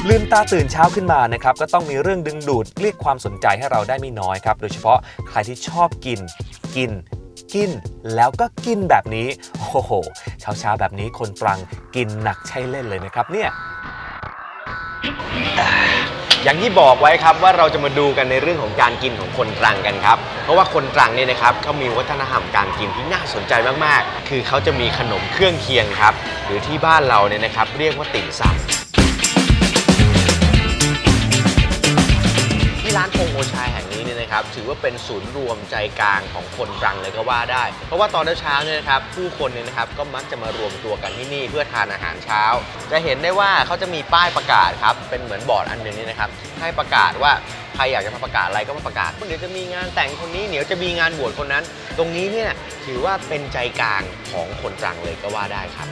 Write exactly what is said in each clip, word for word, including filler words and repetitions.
ลืมตาตื่นเช้าขึ้นมานะครับก็ต้องมีเรื่องดึงดูดเรียกความสนใจให้เราได้ไม่น้อยครับโดยเฉพาะใครที่ชอบกินกินกินแล้วก็กินแบบนี้โอ้โหเช้าๆแบบนี้คนตรังกินหนักใช่เล่นเลยนะครับเนี่ยอย่างที่บอกไว้ครับว่าเราจะมาดูกันในเรื่องของการกินของคนตรังกันครับเพราะว่าคนตรังเนี่ยนะครับเขามีวัฒนธรรมการกินที่น่าสนใจมากๆคือเขาจะมีขนมเครื่องเคียงครับหรือที่บ้านเราเนี่ยนะครับเรียกว่าติ่มซำที่ร้านพงโอชายแห่งนี้เนี่ยนะครับถือว่าเป็นศูนย์รวมใจกลางของคนตรังเลยก็ว่าได้เพราะว่าตอนเช้าเนี่ยนะครับผู้คนเนี่ยนะครับก็มักจะมารวมตัวกันที่นี่เพื่อทานอาหารเช้าจะเห็นได้ว่าเขาจะมีป้ายประกาศครับเป็นเหมือนบอร์ดอันหนึ่งนี่นะครับให้ประกาศว่าใครอยากจะมาประกาศอะไรก็มาประกาศเดี๋ยวจะมีงานแต่งคนนี้เดี๋ยวจะมีงานบวชคนนั้นตรงนี้เนี่ยถือว่าเป็นใจกลางของคนตรังเลยก็ว่าได้ครับ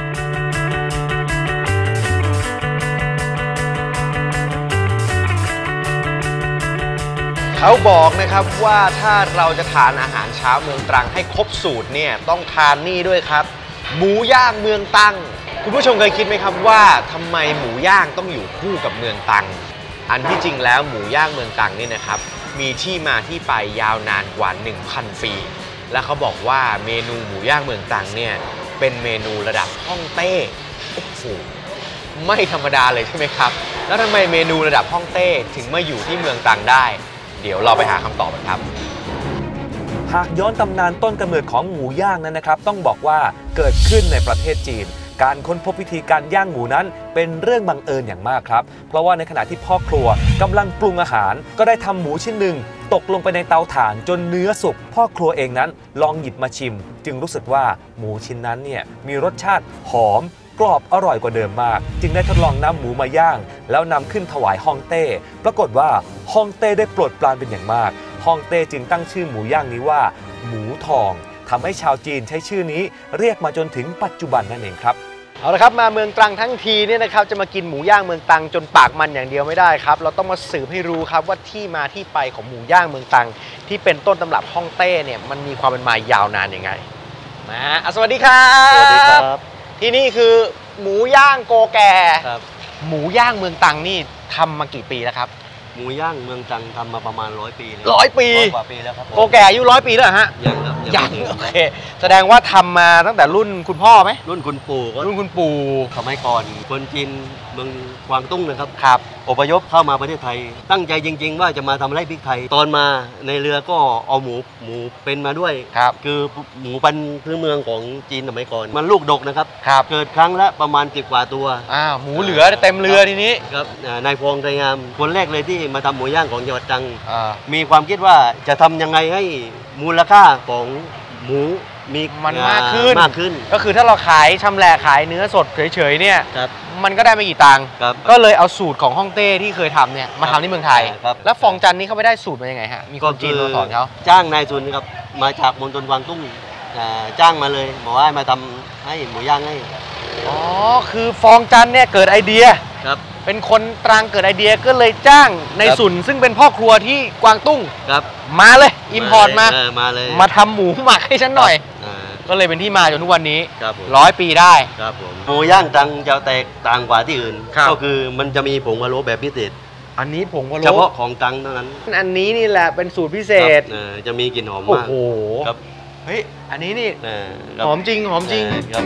เขาบอกนะครับว่าถ้าเราจะทานอาหารเช้าเมืองตรังให้ครบสูตรเนี่ยต้องทานนี่ด้วยครับหมูย่างเมืองตรังคุณผู้ชมเคยคิดไหมครับว่าทำไมหมูย่างต้องอยู่คู่กับเมืองตรังอันที่จริงแล้วหมูย่างเมืองตรังนี่นะครับมีที่มาที่ไปยาวนานกว่า หนึ่งพัน ปีและเขาบอกว่าเมนูหมูย่างเมืองตรังเนี่ยเป็นเมนูระดับฮ่องเต้โอ้โหไม่ธรรมดาเลยใช่ไหมครับแล้วทำไมเมนูระดับฮ่องเต้ถึงมาอยู่ที่เมืองตรังได้เดี๋ยวเราไปหาคำตอบกันครับหากย้อนตำนานต้นกำเนิดของหมูย่างนั้นนะครับต้องบอกว่าเกิดขึ้นในประเทศจีนการค้นพบวิธีการย่างหมูนั้นเป็นเรื่องบังเอิญอย่างมากครับเพราะว่าในขณะที่พ่อครัวกำลังปรุงอาหารก็ได้ทำหมูชิ้นหนึ่งตกลงไปในเตาถ่านจนเนื้อสุกพ่อครัวเองนั้นลองหยิบมาชิมจึงรู้สึกว่าหมูชิ้นนั้นเนี่ยมีรสชาติหอมกรอบอร่อยกว่าเดิมมากจึงได้ทดลองนำหมูมาย่างแล้วนำขึ้นถวายฮ่องเต้ปรากฏว่าฮ่องเต้ได้โปรดปรานเป็นอย่างมากฮ่องเต้จึงตั้งชื่อหมูย่างนี้ว่าหมูทองทำให้ชาวจีนใช้ชื่อนี้เรียกมาจนถึงปัจจุบันนั่นเองครับเอาละครับมาเมืองตรังทั้งทีเนี่ยนะครับจะมากินหมูย่างเมืองตรังจนปากมันอย่างเดียวไม่ได้ครับเราต้องมาสืบให้รู้ครับว่าที่มาที่ไปของหมูย่างเมืองตรังที่เป็นต้นตำรับฮ่องเต้เนี่ยมันมีความเป็นมายาวนานยังไงมาสวัสดีครับสวัสดีครับที่นี่คือหมูย่างโกแก่ครับหมูย่างเมืองตรังนี่ทำมากี่ปีแล้วครับหมูย่างเมืองตรังทำมาประมาณร้อยปีแล้วร้อยปีกว่าปีแล้วครับโกแก่อายุร้อยปีแล้วฮะยังครับยังโอเคแสดงว่าทำมาตั้งแต่รุ่นคุณพ่อไหมรุ่นคุณปู่รุ่นคุณปู่สมัยก่อนคนจีนเมืองกวางตุ้งนะครับครับอพยพเข้ามาประเทศไทยตั้งใจจริงๆว่าจะมาทำไร่พริกไทยตอนมาในเรือก็เอาหมูหมูเป็นมาด้วยครับคือหมูพันธุ์พื้นเมืองของจีนสมัยก่อนมันลูกดกนะครับครับเกิดครั้งละประมาณสิบกว่าตัวอ้าวหมูเหลือเต็มเรือทีนี้ครับนายพงษ์ไทยงามคนแรกเลยที่มาทำหมูย่างของจังหวัดตรังมีความคิดว่าจะทำยังไงให้มูลค่าของหมูมีมันมากขึ้นมากขึ้นก็คือถ้าเราขายชำแหละขายเนื้อสดเฉยๆเนี่ยมันก็ได้ไม่กี่ตังค์ก็เลยเอาสูตรของฮ่องเต้ที่เคยทำเนี่ยมาทำที่เมืองไทยแล้วฟองจันนี่เขาไปได้สูตรมายังไงฮะมีคนจีนมาสอนเขาจ้างนายทุนครับมาจากมณฑลกวางตุ้งจ้างมาเลยบอกว่ามาทำให้หมูย่างให้อ๋อคือฟองจันเนี่ยเกิดไอเดียครับเป็นคนตรังเกิดไอเดียก็เลยจ้างในสุนซึ่งเป็นพ่อครัวที่กวางตุ้งครับมาเลยอิมพอร์ตมามาเลยมาทำหมูหมักให้ฉันหน่อยก็เลยเป็นที่มาจนทุกวันนี้ร้อยปีได้ครับผมหมูย่างตรังจะแตกต่างกว่าที่อื่นก็คือมันจะมีผงพะโล้แบบพิเศษอันนี้ผงพะโล้เฉพาะของตรังเท่านั้นอันนี้นี่แหละเป็นสูตรพิเศษจะมีกลิ่นหอมมากโอ้โหครับเฮ้ยอันนี้นี่หอมจริงหอมจริงครับ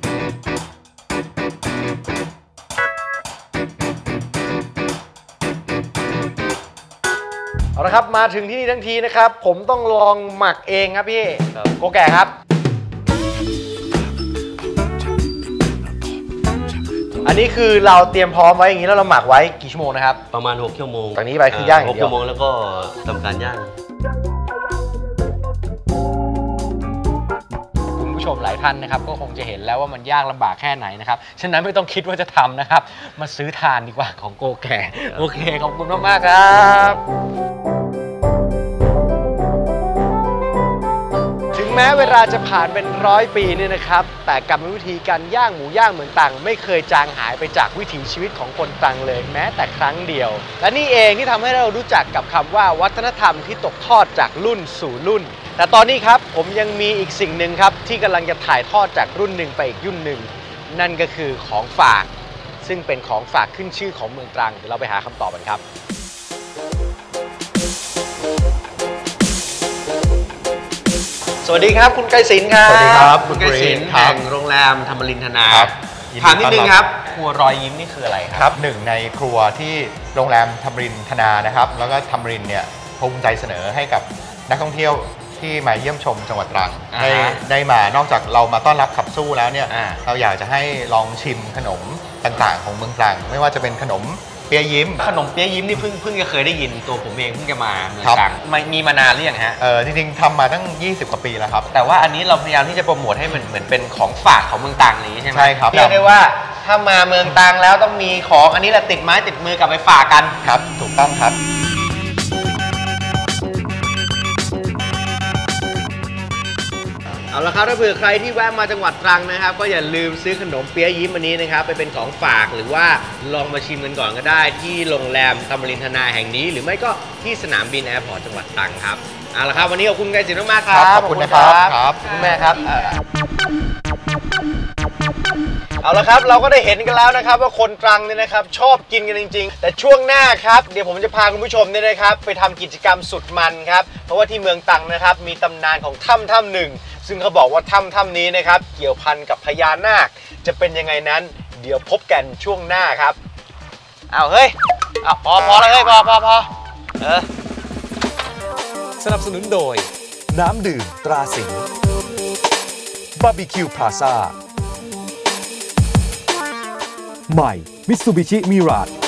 เอาละครับมาถึงที่นี่ทั้งทีนะครับผมต้องลองหมักเองครับพี่โกแก่ครับอันนี้คือเราเตรียมพร้อมไว้อย่างนี้แล้วเราหมักไว้กี่ชั่วโมงนะครับประมาณหกชั่วโมงจากนี้ไปคือย่างอย่างเดียวหกชั่วโมงแล้วก็ทำการย่างคุณผู้ชมหลายท่านนะครับก็คงจะเห็นแล้วว่ามันยากลำบากแค่ไหนนะครับฉะนั้นไม่ต้องคิดว่าจะทำนะครับมาซื้อทานดีกว่าของโกแก่โอเคขอบคุณมากๆครับแม้เวลาจะผ่านเป็นร้อยปีเนี่ยนะครับแต่กรรมวิธีการย่างหมูย่างเมืองตรังไม่เคยจางหายไปจากวิถีชีวิตของคนตรังเลยแม้แต่ครั้งเดียวและนี่เองที่ทำให้เรารู้จักกับคำว่าวัฒนธรรมที่ตกทอดจากรุ่นสู่รุ่นแต่ตอนนี้ครับผมยังมีอีกสิ่งหนึ่งครับที่กำลังจะถ่ายทอดจากรุ่นหนึ่งไปอีกรุ่นหนึ่งนั่นก็คือของฝากซึ่งเป็นของฝากขึ้นชื่อของเมืองตรังเดี๋ยวเราไปหาคำตอบกันครับสวัสดีครับคุณไกรศิลป์ครับสวัสดีครับคุณไกรศิลป์ครัแห่บงโรงแรมธรรมรินทนาครับถามนิดนึงครับครัวรอยยิ้มนี่คืออะไรคครัรับ บหนึ่งในครัวที่โรงแรมธรรมรินทนานะครับแล้วก็ธรรมรินเนี่ยภูมิใจเสนอให้กับนักท่องเที่ยวที่มาเยี่ยมชมจังหวัดตรังอ่าได้ฮะได้มานอกจากเรามาต้อนรับขับสู้แล้วเนี่ยอ่าเราอยากจะให้ลองชิมขนมต่างๆ ของเมืองตรัง ไม่ว่าจะเป็นขนมเปี๊ยะยิ้มขนมเปี๊ยะยิ้มนี่เพิ่งเพิ่งจะเคยได้ยินตัวผมเองเพิ่งจะมาเมืองครับตรังไม่มีมานานหรือยังฮะเออจริงๆทำมาตั้ง ยี่สิบ กว่าปีแล้วครับแต่ว่าอันนี้เราพยายามที่จะโปรโมทให้มันเหมือนเป็นของฝากของเมืองตรังนี้ใช่ไหมใช่ครับเรียกได้ว่าถ้ามาเมืองตรังแล้วต้องมีของอันนี้แหละติดไม้ติดมือกลับไปฝากกันครับถูกต้องครับเอาละครับถ้าเผื่อใครที่แวะมาจังหวัดตรังนะครับก็อย่าลืมซื้อขนมเปี๊ยะยิ้มอันนี้นะครับไปเป็นของฝากหรือว่าลองมาชิมกันก่อนก็ได้ที่โรงแรมธรรมรินทนาแห่งนี้หรือไม่ก็ที่สนามบินแอร์พอร์ตจังหวัดตรังครับเอาละครับวันนี้ขอบคุณไกรศิลป์มากๆครับครับขอบคุณนะครับครับคุณแม่ครับเอ่อเอาละครับเราก็ได้เห็นกันแล้วนะครับว่าคนตรังเนี่ยนะครับชอบกินกันจริงๆแต่ช่วงหน้าครับเดี๋ยวผมจะพาคุณผู้ชมเนี่ยนะครับไปทำกิจกรรมสุดมันครับเพราะว่าที่เมืองตรังนะครับมีตำนานของถ้ำถ้ำหนึ่งซึ่งเขาบอกว่าถ้ำถ้ำนี้นะครับเกี่ยวพันกับพญานาคจะเป็นยังไงนั้นเดี๋ยวพบกันช่วงหน้าครับเอาเฮ้ยเอาพอพอแล้วเฮ้ยพอพอพอเออสนับสนุนโดย น้ำดื่มตราสิงห์บาร์บีคิวพลาซ่าใหม่มิตซูบิชิมิราจ